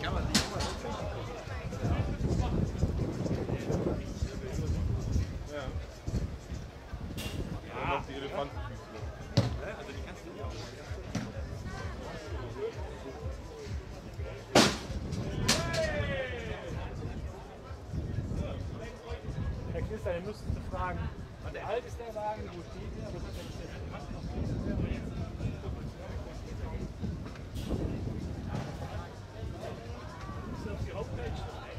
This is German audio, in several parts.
Kann man nicht immer so. Ja. Ja. Noch die Elefantenfüße. Also die kannst du ja auch. Herr Knister, den müsstest du fragen. Wie alt ist der Wagen? Wo steht der? Was hat er bis jetzt gemacht? Ist das die Homepage?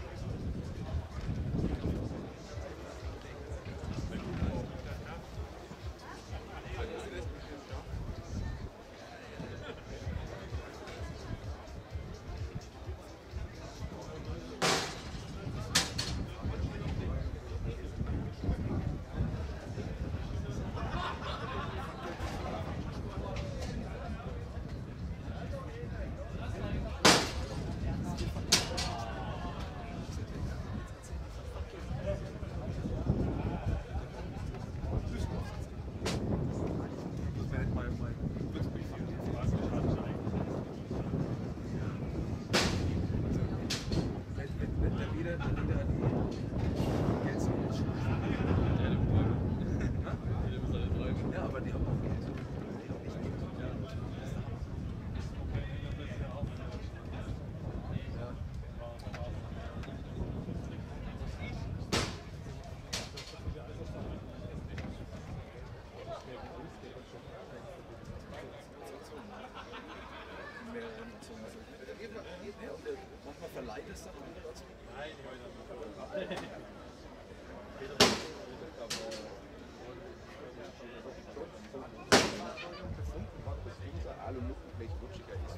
Manchmal verleiht es dann andere dazu. Nein, ich weiß nicht. Alublech rutschiger ist.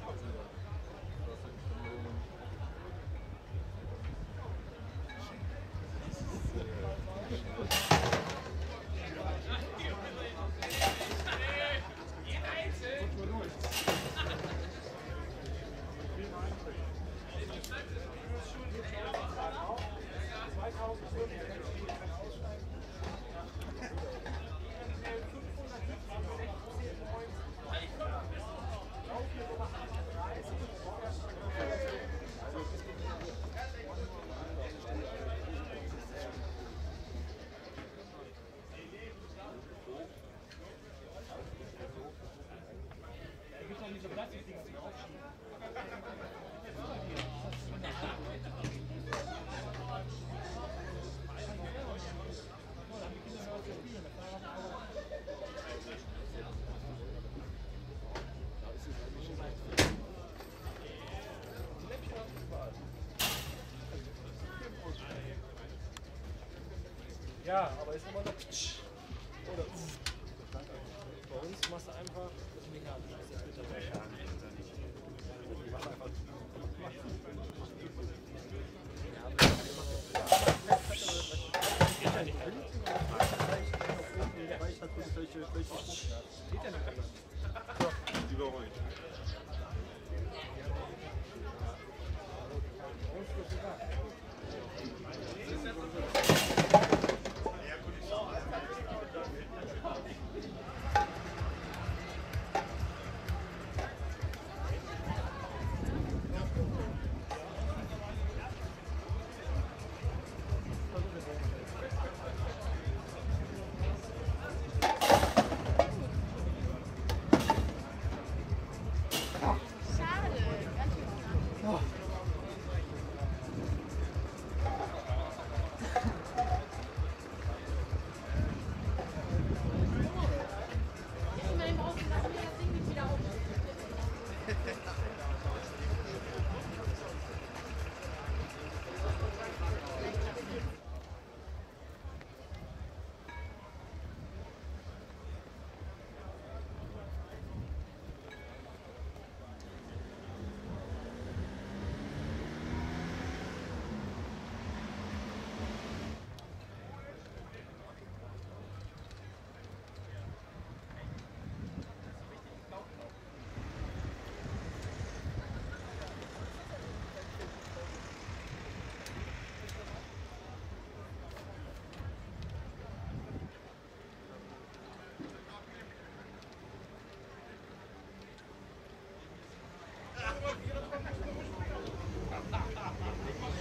Ja, aber ist immer noch. Oder bei uns machst du einfach das mechanisch. Das ist bitter. Ich mach einfach. Geht ja nicht. Geht ja nicht. Lieber ruhig.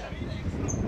Ende.